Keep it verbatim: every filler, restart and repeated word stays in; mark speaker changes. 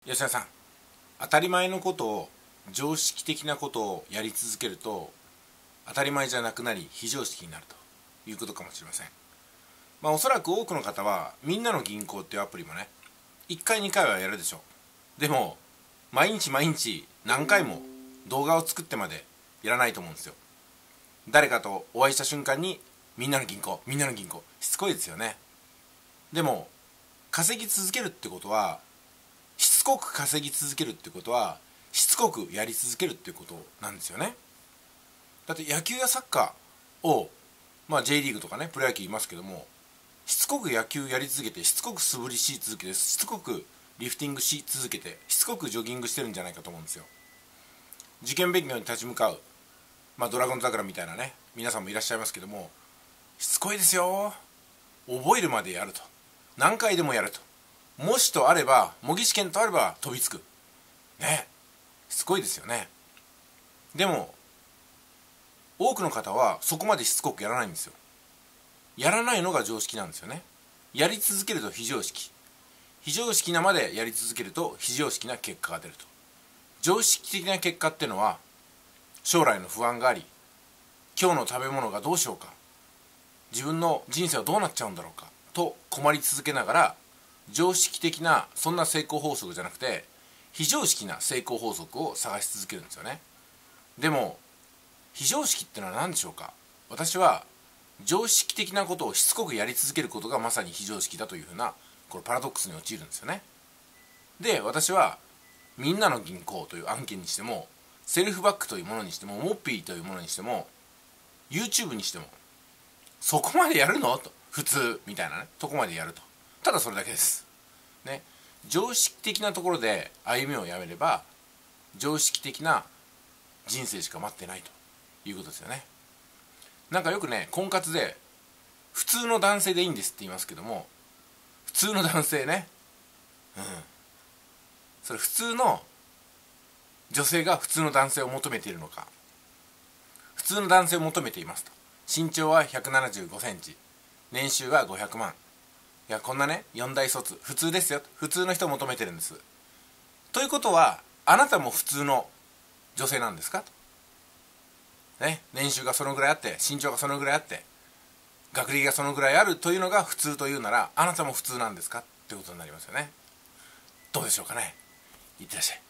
Speaker 1: 吉田さん、当たり前のことを、常識的なことをやり続けると当たり前じゃなくなり非常識になるということかもしれません。まあおそらく多くの方はみんなの銀行っていうアプリもねいっかいにかいはやるでしょう。でも毎日毎日何回も動画を作ってまでやらないと思うんですよ。誰かとお会いした瞬間にみんなの銀行みんなの銀行しつこいですよね。でも稼ぎ続けるってことはしつこく稼ぎ続けるってことはしつこくやり続けるってことなんですよね。だって野球やサッカーを、まあ、J リーグとかねプロ野球いますけども、しつこく野球やり続けてしつこく素振りし続けてしつこくリフティングし続けてしつこくジョギングしてるんじゃないかと思うんですよ。受験勉強に立ち向かう、まあ、ドラゴン桜みたいなね皆さんもいらっしゃいますけども、しつこいですよ。覚えるまでやると、何回でもやると、模試とあれば模擬試験とあれば飛びつくね、しつこいですよね。でも多くの方はそこまでしつこくやらないんですよ。やらないのが常識なんですよね。やり続けると非常識、非常識なまでやり続けると非常識な結果が出ると。常識的な結果っていうのは将来の不安があり、今日の食べ物がどうしようか、自分の人生はどうなっちゃうんだろうかと困り続けながら、常識的なそんな成功法則じゃなくて非常識な成功法則を探し続けるんですよね。でも非常識ってのは何でしょうか。私は常識的なことをしつこくやり続けることがまさに非常識だというふうなこれパラドックスに陥るんですよね。で私はみんなの銀行という案件にしても、セルフバックというものにしても、モッピーというものにしても、 YouTube にしてもそこまでやるのと、普通みたいなねとこまでやると、ただそれだけですね。常識的なところで歩みをやめれば常識的な人生しか待ってないということですよね。なんかよくね婚活で普通の男性でいいんですって言いますけども、普通の男性ね、うん、それ普通の女性が普通の男性を求めているのか、普通の男性を求めていますと、身長はひゃくななじゅうごセンチ、年収はごひゃくまん、いやこんなねよん大卒普通ですよ、普通の人を求めてるんです。ということはあなたも普通の女性なんですかと、ね、年収がそのぐらいあって身長がそのぐらいあって学歴がそのぐらいあるというのが普通というなら、あなたも普通なんですかってことになりますよね。どうでしょうかね。いってらっしゃい。